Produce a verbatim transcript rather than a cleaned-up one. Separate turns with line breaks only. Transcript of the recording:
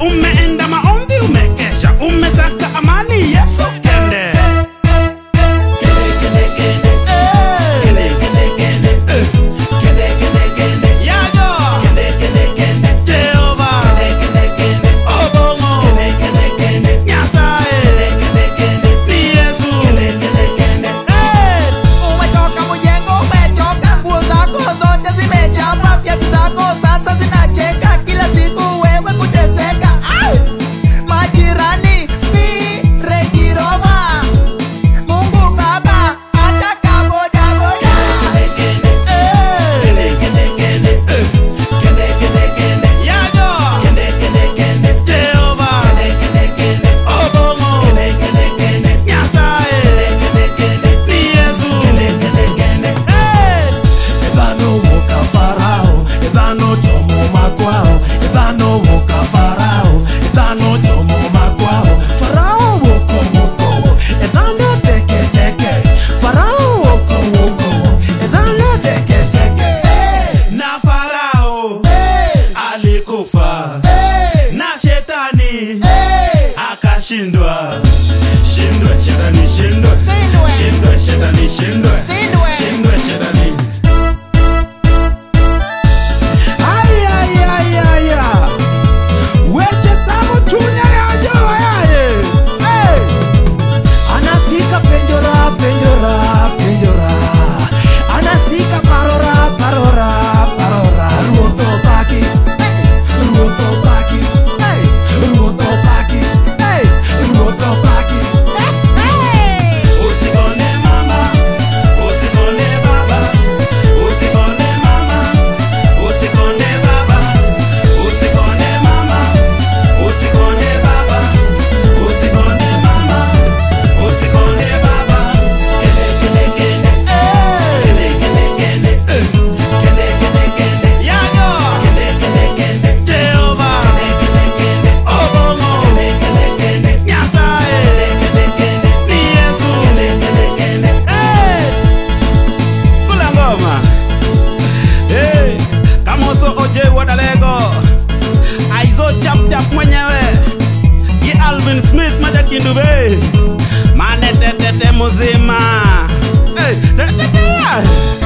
umeenda maombi, umekesha, umesaka amani, Yesu kende. Kende kende kende, kende kende kende, kende kende kende, yago. Kende kende kende, Jehovah. Kende kende kende, Obomo. Kende kende kende, Nyasaye. Kende kende kende, ni Yesu. Kende kende kende.
Umetoka mjengo, umetoka, nguo zako zote zimechapa, viatu zako sasa zinacheka, kila siku wewe kuteseka. Au! Majirani ni Regiroma, Mungu Baba ataka boda boda.
Kende kende kende, kende kende kende, kende kende, yago. Kende kende kende, Jehovah. Kende kende kende, Obomo. Kende kende kende, Nyasaye. Kende kende kende, ni Yesu. Kende kende kende.
Edhano woka Farao, edhano chomo makwao, edhano woka Farao, edhano chomo makwao. Farao woko woko, edhano teke teke. Farao woko woko, edhano teke teke.
Na Farao alikufa, na shetani akashindwa. Shindwe shetani, shindwe
Shindwe.
shindwe shetani, shindwe
Shindwe.
shindwe shetani.
Ay ay ay ay ay. Weche tamo chunya ya joa yaye. Hey. Anasika penjora penjora penjora. Anasika parora parora parora. Ruoto baki. Hey. Ruoto baki. Hey. Ruoto baki. Hey. Ruoto baki.
Usikone mama, usikone baba, usikone mama, usikone baba, usikone mama, usikone baba, usikone mama, usikone baba. Kende kende kende, kende kende kende, kende kende kende, yago. Kende kende kende, Jehovah. Kende kende kende, Obomo. Kende kende kende, Nyasaye. Kende kende kende, ni Yesu. Kende kende kende. Kula ngoma. Hey, Kamoso Oje Wadalego. Aizo chap chap mwenyewe. Ye Alvin Smith Majakindube. Manete tete muzima. Hey, tete tete.